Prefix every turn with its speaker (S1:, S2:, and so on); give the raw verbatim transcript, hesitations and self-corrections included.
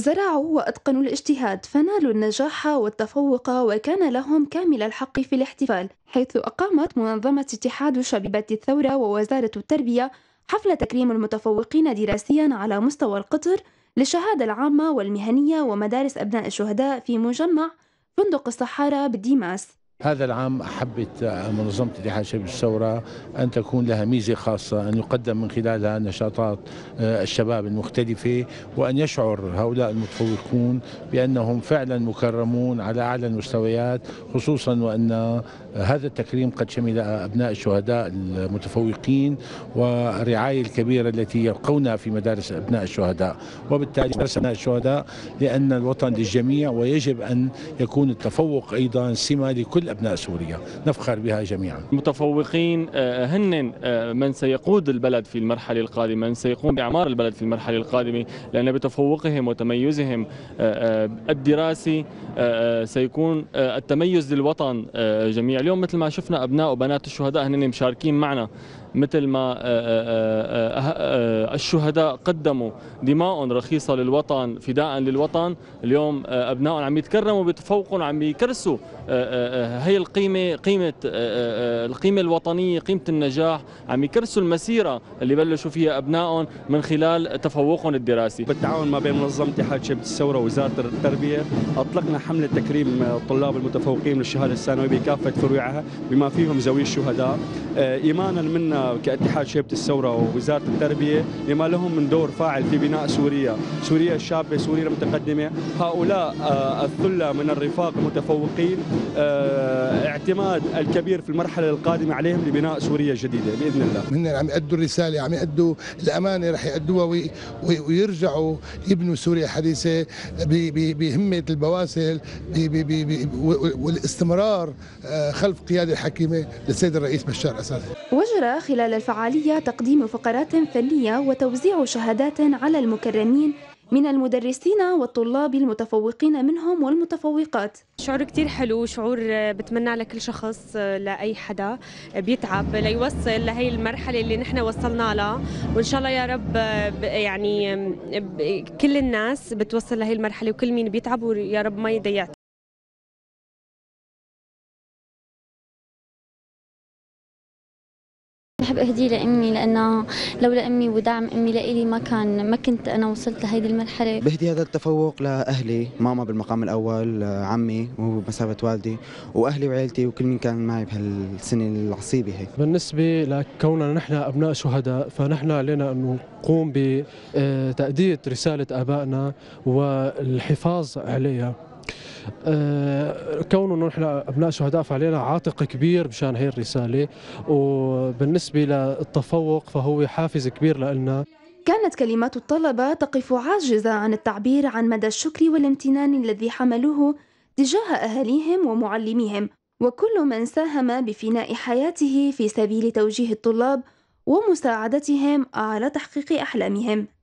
S1: زرعوا وأتقنوا الاجتهاد فنالوا النجاح والتفوق، وكان لهم كامل الحق في الاحتفال، حيث أقامت منظمة اتحاد شبيبة الثورة ووزارة التربية حفل تكريم المتفوقين دراسيا على مستوى القطر للشهادة العامة والمهنية ومدارس أبناء الشهداء في مجمع فندق الصحارى بالديماس.
S2: هذا العام أحبت منظمة اتحاد شباب الثورة أن تكون لها ميزة خاصة، أن يقدم من خلالها نشاطات الشباب المختلفة، وأن يشعر هؤلاء المتفوقون بأنهم فعلا مكرمون على أعلى المستويات، خصوصا وأن هذا التكريم قد شمل أبناء الشهداء المتفوقين والرعاية الكبيرة التي يلقونها في مدارس أبناء الشهداء. وبالتالي مدارس أبناء الشهداء لأن الوطن للجميع، ويجب أن يكون التفوق أيضا سمة لكل أبناء سوريا نفخر بها جميعا.
S3: المتفوقين هن من سيقود البلد في المرحلة القادمة، من سيقوم بإعمار البلد في المرحلة القادمة، لأن بتفوقهم وتميزهم الدراسي سيكون التميز للوطن جميع. اليوم مثل ما شفنا أبناء وبنات الشهداء هن مشاركين معنا، مثل ما الشهداء قدموا دماء رخيصة للوطن فداء للوطن، اليوم أبنائهم عم يتكرموا بتفوقهم، عم يكرسوا هي القيمة، قيمة القيمة الوطنية، قيمة النجاح، عم يكرسوا المسيرة اللي بلشوا فيها أبنائهم من خلال تفوقهم الدراسي.
S4: بالتعاون ما بين منظمة اتحاد شباب الثورة ووزارة التربية أطلقنا حملة تكريم الطلاب المتفوقين للشهادة الثانوية بكافة فروعها بما فيهم ذوي الشهداء، إيمانا منا كاتحاد شباب الثورة ووزارة التربية بما لهم من دور فاعل في بناء سوريا، سوريا الشابة، سوريا المتقدمة. هؤلاء الثلة من الرفاق المتفوقين اعتماد الكبير في المرحلة القادمة عليهم لبناء سوريا جديدة بإذن الله.
S5: من عم يأدوا الرسالة، عم يأدوا الأمانة، رح يأدوها ويرجعوا يبنوا سوريا حديثة بهمة البواسل والاستمرار خلف قيادة حكيمة للسيد الرئيس بشار أسد.
S1: وجرى خلال الفعالية تقديم فقرات فنية وتوزيع شهادات على المكرمين من المدرسين والطلاب المتفوقين منهم والمتفوقات.
S6: شعور كتير حلو، شعور بتمنى لكل شخص، لأي حدا بيتعب ليوصل لهي المرحلة اللي نحن وصلنا لها، وإن شاء الله يا رب يعني كل الناس بتوصل لهي المرحلة وكل مين بيتعب ويا رب ما يضيع.
S7: بحب اهديه لامي، لانه لولا امي ودعم امي لإلي ما كان ما كنت انا وصلت لهيدي المرحله.
S8: بهدي هذا التفوق لاهلي، ماما بالمقام الاول، عمي وبمثابه والدي، واهلي وعيلتي وكل مين كان معي بهالسنه العصيبه هي.
S9: بالنسبه لكوننا نحن ابناء شهداء، فنحن علينا ان نقوم بتأدية رساله ابائنا والحفاظ عليها. كونه نحن ابناء شهداء فعلينا عاتق كبير مشان هي الرساله، وبالنسبه للتفوق فهو حافز كبير لنا.
S1: كانت كلمات الطلبه تقف عاجزه عن التعبير عن مدى الشكر والامتنان الذي حملوه تجاه اهاليهم ومعلميهم وكل من ساهم بفناء حياته في سبيل توجيه الطلاب ومساعدتهم على تحقيق احلامهم.